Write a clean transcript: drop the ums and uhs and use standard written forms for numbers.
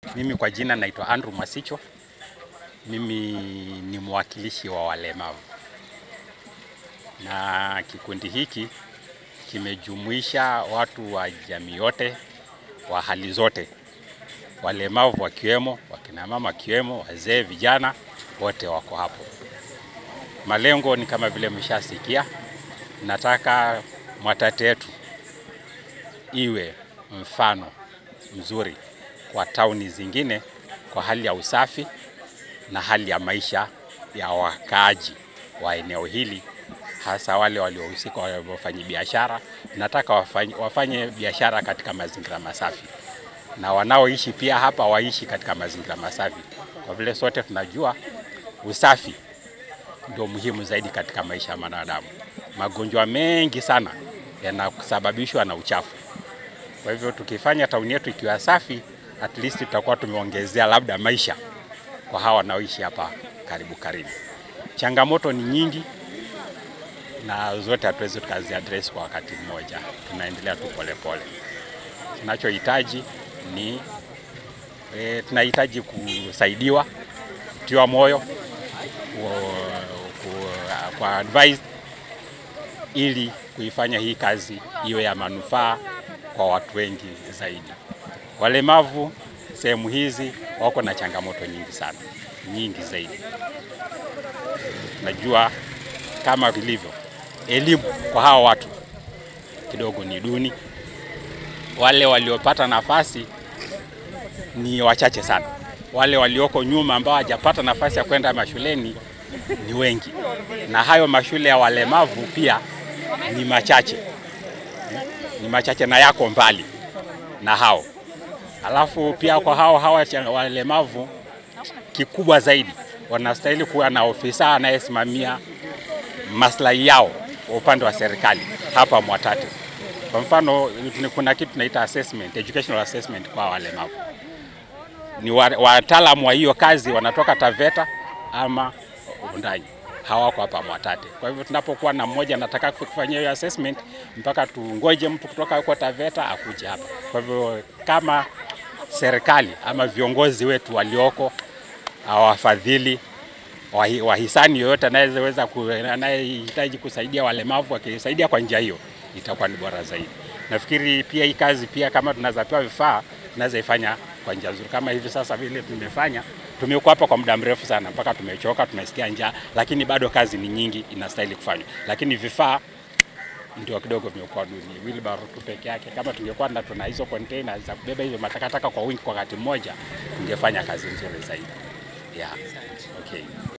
Mimi kwa jina naitwa Mwasicho. Mimi ni mwakilishi wa walemavu. Na kikundi hiki kimejumuisha watu wa jamii yote, wa hali zote. Walemavu wakiwemo, wakina mama wakiwemo, wazee, vijana, wote wako hapo. Malengo ni kama vile mshasikia. Nataka Mwatate yetu iwe mfano mzuri kwa tauni zingine kwa hali ya usafi na hali ya maisha ya wakaaji wa eneo hili, hasa wale waliohusika wafanye biashara. Nataka wafanye biashara katika mazingira masafi, na wanaoishi pia hapa waishi katika mazingira masafi, kwa vile sote tunajua usafi ndio muhimu zaidi katika maisha ya wanadamu. Magonjwa mengi sana yanasababishwa na uchafu. Kwa hivyo tukifanya tauni yetu ikiwa safi, at least tutakuwa tumeongezea labda maisha kwa hawa wanaoishi hapa karibu. Changamoto ni nyingi na zote hatuwezi tukazi address kwa wakati mmoja. Tunaendelea tu polepole. Tunachohitaji ni tunahitaji kusaidiwa, kutiwa moyo, kwa advice, ili kuifanya hii kazi iwe ya manufaa kwa watu wengi zaidi. Walemavu sehemu hizi wako na changamoto nyingi sana, nyingi zaidi. Najua kama vilivyo elimu kwa hawa watu kidogo ni duni. Wale waliopata nafasi ni wachache sana. Wale walioko nyuma ambao hajapata nafasi ya kwenda mashuleni ni wengi. Na hayo mashule ya walemavu pia ni machache. Ni machache na yako mbali na hao. Alafu pia kwa hawa walemavu, kikubwa zaidi wanastahili kuwa na ofisa anayesimamia maslahi yao upande wa serikali hapa Mwatate. Kwa mfano kuna kitu tunaita assessment, educational assessment kwa walemavu. Ni wataalamu wa hiyo kazi wanatoka Taveta ama Undani. Hawako hapa Mwatate. Kwa hivyo tunapokuwa na mmoja anataka kufanyia hiyo assessment, mpaka tungoje mtu kutoka huko Taveta akuje hapa. Kwa hivyo kama serikali ama viongozi wetu walioko, wafadhili, wahisani yoyote anayehitaji kusaidia walemavu, akisaidia kwa njia hiyo itakuwa ni bora zaidi. Nafikiri pia hii kazi pia kama tunaweza pewa vifaa, tunaweza ifanya kwa njia nzuri. Kama hivi sasa vile tumefanya, tumekuwa hapa kwa muda mrefu sana mpaka tumechoka, tunasikia njaa, lakini bado kazi ni nyingi inastahili kufanywa. Lakini vifaa ndio kidogo vimekuwa duni. Wheelbarrow tu peke yake. Kama tungekuwa na tuna hizo containers za kubeba hizo matakataka kwa wingi kwa wakati mmoja, tungefanya kazi nzuri zaidi. Yeah. Okay.